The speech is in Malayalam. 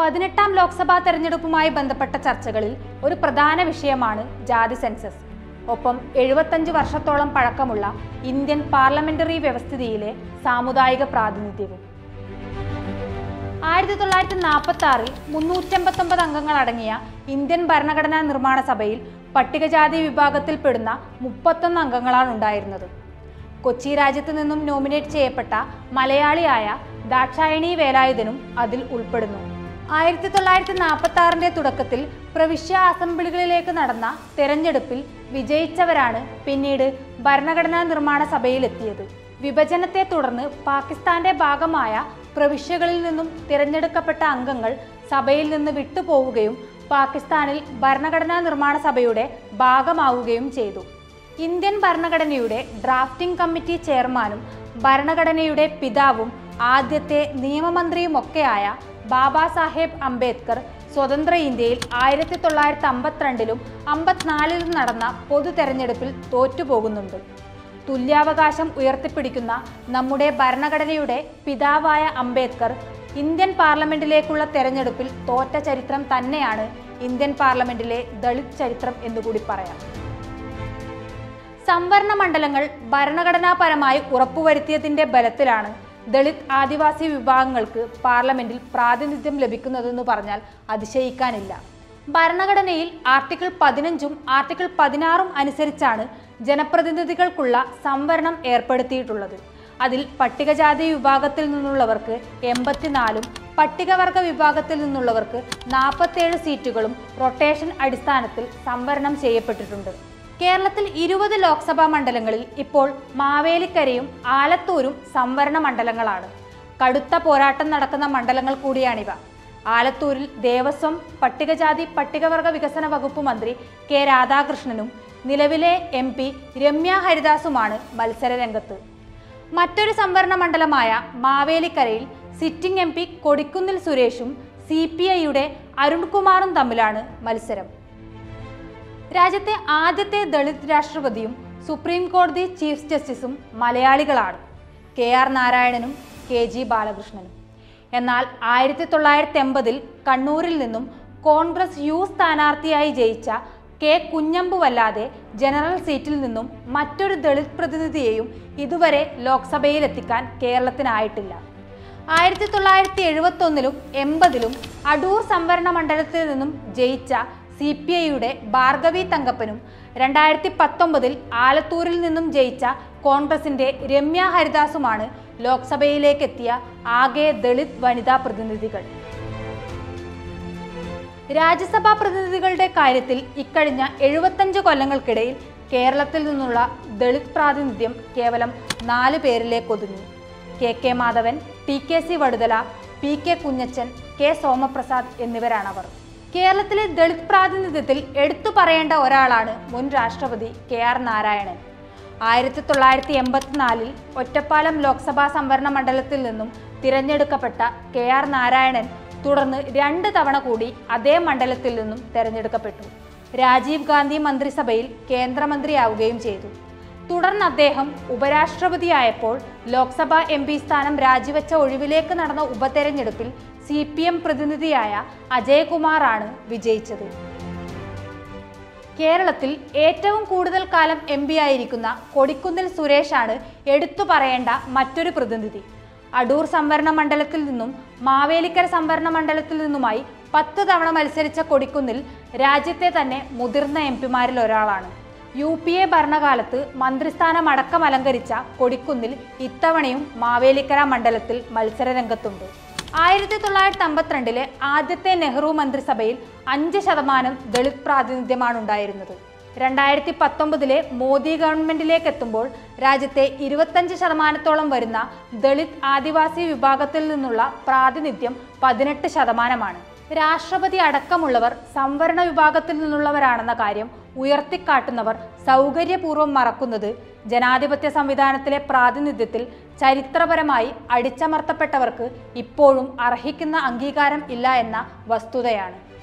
18ാം ലോക്സഭാ തെരഞ്ഞെടുപ്പുമായി ബന്ധപ്പെട്ട ചർച്ചകളിൽ ഒരു പ്രധാന വിഷയമാണ് ജാതി സെൻസസ്. ഒപ്പം 75 വർഷത്തോളം പഴക്കമുള്ള ഇന്ത്യൻ പാർലമെന്ററി വ്യവസ്ഥിതിയിലെ സാമുദായിക പ്രാതിനിധ്യവും. 1946-ൽ 389 അംഗങ്ങൾ അടങ്ങിയ ഇന്ത്യൻ ഭരണഘടനാ നിർമ്മാണ സഭയിൽ പട്ടികജാതി വിഭാഗത്തിൽപ്പെടുന്ന 31 അംഗങ്ങളാണ് ഉണ്ടായിരുന്നത്. കൊച്ചി രാജ്യത്ത് നിന്നും നോമിനേറ്റ് ചെയ്യപ്പെട്ട മലയാളിയായ ദാക്ഷായണി വേലായുധനും അതിൽ ഉൾപ്പെടുന്നു. 1946-ന്റെ തുടക്കത്തിൽ പ്രവിശ്യ അസംബ്ലികളിലേക്ക് നടന്ന തെരഞ്ഞെടുപ്പിൽ വിജയിച്ചവരാണ് പിന്നീട് ഭരണഘടനാ നിർമ്മാണ സഭയിലെത്തിയത്. വിഭജനത്തെ തുടർന്ന് പാകിസ്ഥാന്റെ ഭാഗമായ പ്രവിശ്യകളിൽ നിന്നും തിരഞ്ഞെടുക്കപ്പെട്ട അംഗങ്ങൾ സഭയിൽ നിന്ന് വിട്ടുപോവുകയും പാകിസ്ഥാനിൽ ഭരണഘടനാ നിർമ്മാണ സഭയുടെ ഭാഗമാവുകയും ചെയ്തു. ഇന്ത്യൻ ഭരണഘടനയുടെ ഡ്രാഫ്റ്റിംഗ് കമ്മിറ്റി ചെയർമാനും ഭരണഘടനയുടെ പിതാവും ആദ്യത്തെ നിയമമന്ത്രിയുമൊക്കെയായ ബാബാ സാഹേബ് അംബേദ്കർ സ്വതന്ത്ര ഇന്ത്യയിൽ 1952-ലും 54-ലും നടന്ന പൊതു തെരഞ്ഞെടുപ്പിൽ തോറ്റുപോകുന്നുണ്ട്. തുല്യാവകാശം ഉയർത്തിപ്പിടിക്കുന്ന നമ്മുടെ ഭരണഘടനയുടെ പിതാവായ അംബേദ്കർ ഇന്ത്യൻ പാർലമെന്റിലേക്കുള്ള തെരഞ്ഞെടുപ്പിൽ തോറ്റ ചരിത്രം തന്നെയാണ് ഇന്ത്യൻ പാർലമെന്റിലെ ദളിത് ചരിത്രം എന്നുകൂടി പറയാം. സംവരണ മണ്ഡലങ്ങൾ ഭരണഘടനാപരമായി ഉറപ്പുവരുത്തിയതിന്റെ ബലത്തിലാണ് ദളിത് ആദിവാസി വിഭാഗങ്ങൾക്ക് പാർലമെന്റിൽ പ്രാതിനിധ്യം ലഭിക്കുന്നതെന്ന് പറഞ്ഞാൽ അതിശയിക്കാനില്ല. ഭരണഘടനയിൽ ആർട്ടിക്കിൾ 15-ഉം ആർട്ടിക്കിൾ 16-ഉം അനുസരിച്ചാണ് ജനപ്രതിനിധികൾക്കുള്ള സംവരണം ഏർപ്പെടുത്തിയിട്ടുള്ളത്. അതിൽ പട്ടികജാതി വിഭാഗത്തിൽ നിന്നുള്ളവർക്ക് 84-ഉം പട്ടികവർഗ വിഭാഗത്തിൽ നിന്നുള്ളവർക്ക് 47 സീറ്റുകളും റൊട്ടേഷൻ അടിസ്ഥാനത്തിൽ സംവരണം ചെയ്യപ്പെട്ടിട്ടുണ്ട്. കേരളത്തിൽ 20 ലോക്സഭാ മണ്ഡലങ്ങളിൽ ഇപ്പോൾ മാവേലിക്കരയും ആലത്തൂരും സംവരണ മണ്ഡലങ്ങളാണ്. കടുത്ത പോരാട്ടം നടക്കുന്ന മണ്ഡലങ്ങൾ കൂടിയാണിവ. ആലത്തൂരിൽ ദേവസ്വം പട്ടികജാതി പട്ടികവർഗ വികസന വകുപ്പ് മന്ത്രി കെ രാധാകൃഷ്ണനും നിലവിലെ MP രമ്യ ഹരിദാസുമാണ് മത്സര രംഗത്ത്. മറ്റൊരു സംവരണ മണ്ഡലമായ മാവേലിക്കരയിൽ സിറ്റിംഗ് MP കൊടിക്കുന്നിൽ സുരേഷും CPIയുടെ അരുൺകുമാറും തമ്മിലാണ് മത്സരം. രാജ്യത്തെ ആദ്യത്തെ ദളിത് രാഷ്ട്രപതിയും സുപ്രീം കോടതി ചീഫ് ജസ്റ്റിസും മലയാളികളാണ്, KR നാരായണനും KG ബാലകൃഷ്ണനും. എന്നാൽ 1980-ൽ കണ്ണൂരിൽ നിന്നും കോൺഗ്രസ് U സ്ഥാനാർത്ഥിയായി ജയിച്ച K കുഞ്ഞമ്പുവല്ലാതെ ജനറൽ സീറ്റിൽ നിന്നും മറ്റൊരു ദളിത് പ്രതിനിധിയെയും ഇതുവരെ ലോക്സഭയിലെത്തിക്കാൻ കേരളത്തിനായിട്ടില്ല. 1971-ലും 80-ലും അടൂർ സംവരണ മണ്ഡലത്തിൽ നിന്നും ജയിച്ച CPIയുടെ ഭാർഗവി തങ്കപ്പനും 2019-ൽ ആലത്തൂരിൽ നിന്നും ജയിച്ച കോൺഗ്രസിന്റെ രമ്യ ഹരിദാസുമാണ് ലോക്സഭയിലേക്കെത്തിയ ആകെ ദളിത് വനിതാ പ്രതിനിധികൾ. രാജ്യസഭാ പ്രതിനിധികളുടെ കാര്യത്തിൽ ഇക്കഴിഞ്ഞ 75 കൊല്ലങ്ങൾക്കിടയിൽ കേരളത്തിൽ നിന്നുള്ള ദളിത് പ്രാതിനിധ്യം കേവലം 4 പേരിലേക്കൊതുങ്ങി. KK Madhavan, TKC Vaduthala, PK Kunjachan, K Somaprasad എന്നിവരാണവർ. കേരളത്തിലെ ദളിത് പ്രാതിനിധ്യത്തിൽ എടുത്തു പറയേണ്ട ഒരാളാണ് മുൻ രാഷ്ട്രപതി KR നാരായണൻ. 1984-ൽ ഒറ്റപ്പാലം ലോക്സഭാ സംവരണ മണ്ഡലത്തിൽ നിന്നും തിരഞ്ഞെടുക്കപ്പെട്ട KR നാരായണൻ തുടർന്ന് 2 തവണ കൂടി അതേ മണ്ഡലത്തിൽ നിന്നും തെരഞ്ഞെടുക്കപ്പെട്ടു. രാജീവ് ഗാന്ധി മന്ത്രിസഭയിൽ കേന്ദ്രമന്ത്രിയാവുകയും ചെയ്തു. തുടർന്ന് അദ്ദേഹം ഉപരാഷ്ട്രപതിയായപ്പോൾ ലോക്സഭാ MP സ്ഥാനം രാജിവെച്ച ഒഴിവിലേക്ക് നടന്ന ഉപതെരഞ്ഞെടുപ്പിൽ CPM പ്രതിനിധിയായ അജയ്കുമാറാണ് വിജയിച്ചത്. കേരളത്തിൽ ഏറ്റവും കൂടുതൽ കാലം MP ആയിരിക്കുന്ന കൊടിക്കുന്നിൽ സുരേഷാണ് എടുത്തു പറയേണ്ട മറ്റൊരു പ്രതിനിധി. അടൂർ സംവരണ മണ്ഡലത്തിൽ നിന്നും മാവേലിക്കര സംവരണ മണ്ഡലത്തിൽ നിന്നുമായി 10 തവണ മത്സരിച്ച കൊടിക്കുന്നിൽ രാജ്യത്തെ തന്നെ മുതിർന്ന MP-മാരിൽ ഒരാളാണ്. UPA ഭരണകാലത്ത് മന്ത്രിസ്ഥാനം അടക്കം അലങ്കരിച്ച കൊടിക്കുന്നിൽ ഇത്തവണയും മാവേലിക്കര മണ്ഡലത്തിൽ മത്സരരംഗത്തുണ്ട്. 1952-ലെ ആദ്യത്തെ നെഹ്റു മന്ത്രിസഭയിൽ 5% ദളിത് പ്രാതിനിധ്യമാണ് ഉണ്ടായിരുന്നത്. 2019-ലെ മോദി ഗവൺമെന്റിലേക്ക് എത്തുമ്പോൾ രാജ്യത്തെ 25% വരുന്ന ദളിത് ആദിവാസി വിഭാഗത്തിൽ നിന്നുള്ള പ്രാതിനിധ്യം 18%. രാഷ്ട്രപതി അടക്കമുള്ളവർ സംവരണ വിഭാഗത്തിൽ നിന്നുള്ളവരാണെന്ന കാര്യം ഉയർത്തിക്കാട്ടുന്നവർ സൗകര്യപൂർവ്വം മറക്കുന്നത് ജനാധിപത്യ സംവിധാനത്തിലെ പ്രാതിനിധ്യത്തിൽ ചരിത്രപരമായി അടിച്ചമർത്തപ്പെട്ടവർക്ക് ഇപ്പോഴും അർഹിക്കുന്ന അംഗീകാരം ഇല്ല എന്ന വസ്തുതയാണ്.